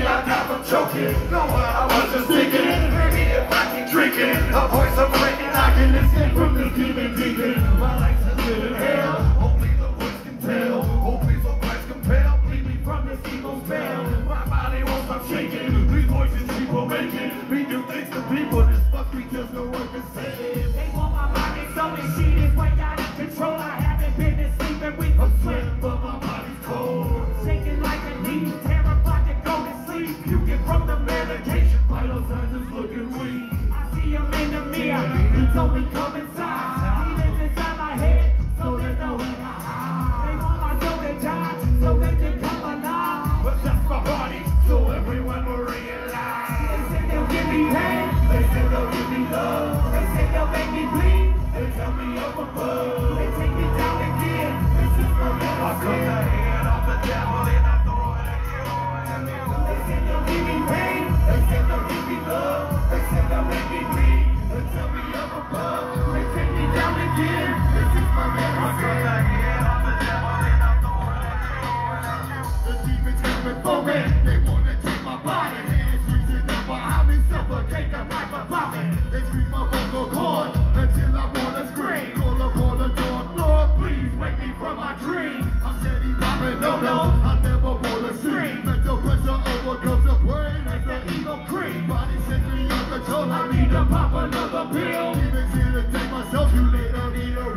me, I die from choking. No, I was just thinking, maybe if I keep drinking, a voice of waiting, I can escape from this demon deacon. My life's a living hell, only the voice can tell. Oh, please, oh Christ, compel, lead me from this evil spell. My body won't stop shaking, these voices keep on making me do things to people. This fuck me just no one can say. They want my body, so this shit is way out of control. I haven't been sleeping with a sweat, but my body's cold. Shaking like a leaf, terrified to go to sleep. Puking from the medication, vital signs is looking weak. I see him in the mirror, he told me come inside. He lives inside my head, so there's no way to hide. They want my soul to die, so they can come alive. But that's my body, so everyone will realize. They say they'll give me pain, They say they'll give me love. they say they'll make me bleed. They tell me up above. They take me down again. This is my medicine. I cut the head off the devil and I throw it at you. They say they'll give me pain, They say they'll give me love. They say they'll make me bleed. They tell me up above. they take me down again. This is my medicine. I cut the head off the devil and I throw it at you. The demons coming for me. They wanna take my body. Hands reaching up behind me, suffocate the life above me. They scream my vocal cord until I wanna scream. Call upon the door, Lord, please wake me from my dream. I'm steady popping, no, I never wanna scream. Mental pressure overcomes the brain as the ego creep. Body shaking out control, I need to pop another pill. Demons here to take myself, you later need a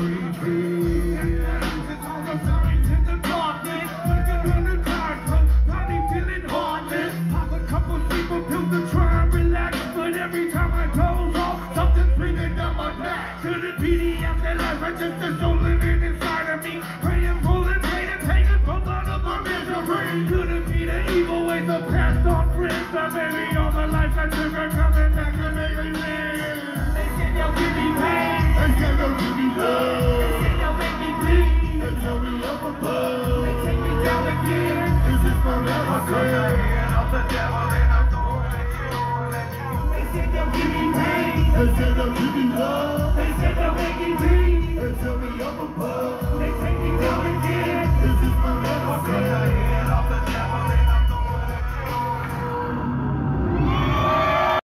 refill. It's all the signs in the darkness, looking in the darkness, body feeling heartless. Pop a couple sleeper pills to try and relax, but every time I doze off, something's bringing down my back. Could it be the afterlife? I just a soul living inside of me, praying, pulling, waiting, taking both out of my misery. Could it be the evil ways of past on friends? Or maybe all the life I took are coming back to make me live. They say they'll give me pain, They say they'll give me love. they say they'll make me bleed. They tell me up above. They take me down again. This is my I cut the medicine. head off the devil